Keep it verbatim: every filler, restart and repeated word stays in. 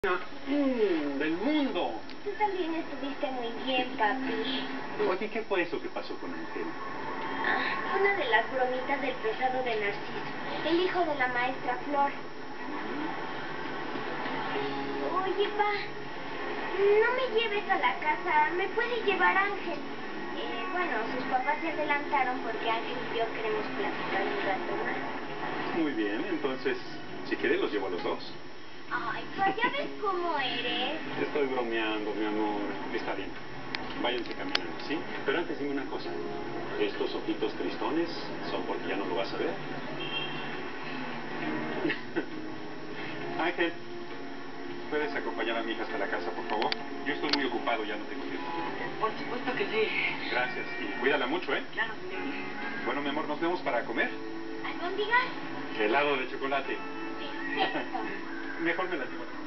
Mm, del mundo. Tú también estuviste muy bien, papi. Oye, ¿qué fue eso que pasó con Ángel? Ah, una de las bromitas del pesado de Narciso, el hijo de la maestra Flor. Oye, pa, no me lleves a la casa, me puede llevar Ángel. Eh, bueno, sus papás se adelantaron porque Ángel y yo queremos platicar un rato más. Muy bien, entonces, si quieres los llevo a los dos. Ay, pa, ya ves cómo eres. Estoy bromeando, mi amor. Está bien. Váyanse caminando, ¿sí? Pero antes dime una cosa. ¿Estos ojitos tristones son porque ya no lo vas a ver? Ángel, ¿puedes acompañar a mi hija hasta la casa, por favor? Yo estoy muy ocupado, ya no tengo tiempo. Por supuesto que sí. Gracias. Y cuídala mucho, ¿eh? Claro, señor. Bueno, mi amor, nos vemos para comer. ¿Albóndigas? Helado de chocolate. Perfecto. Mejor me las llevo.